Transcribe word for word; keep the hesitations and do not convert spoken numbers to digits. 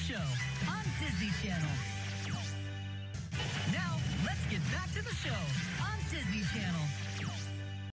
Show on Disney Channel. Now, let's get back to the show.